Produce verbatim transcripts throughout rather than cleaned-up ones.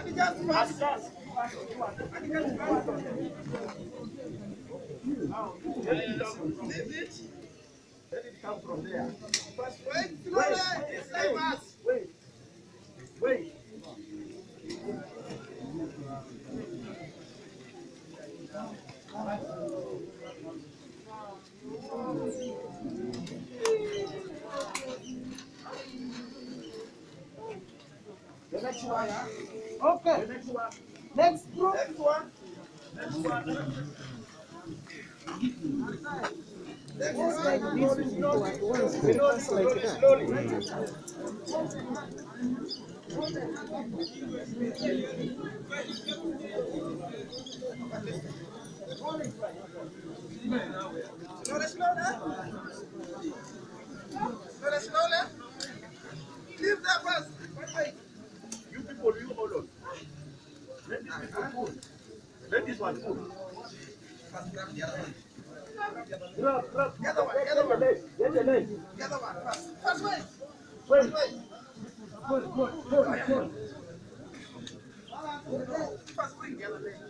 Let it come from there. First, wait, slowly. It's like us. Wait. Wait. The next one. Okay. The next one. Next group. Next one. Next one. Next one. Like these people at once. Slowly, slowly, slowly. Slowly, slowly. Slowly, slowly. Leave that first. Wait, wait. You people, you hold on. Let this people pull. Let this one pull. First, grab the other one. Grab, grab. The other one, the other one. Get the leg. The other one, first. First, wait. Wait, wait. Pull, pull, pull, pull. First, bring the other leg.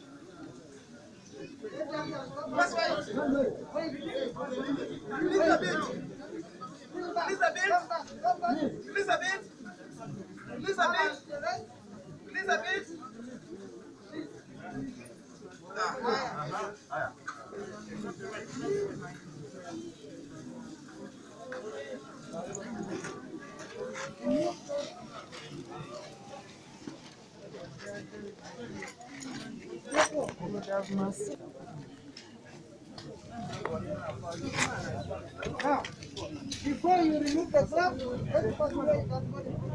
First, wait. Release a bit. Release a bit. Release a bit. Release a bit. Release a bit. Ah, ah, ah. Now, before you remove the glove, let's pass away that body to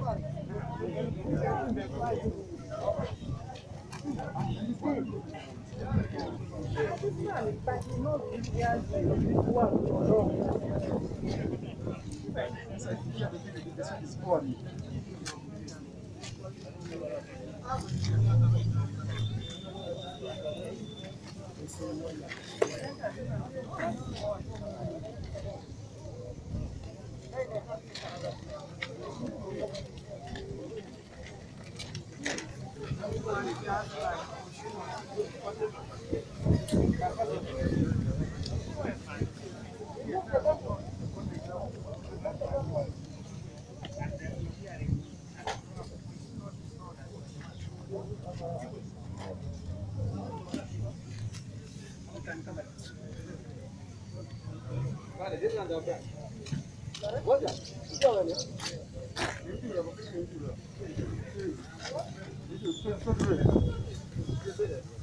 This is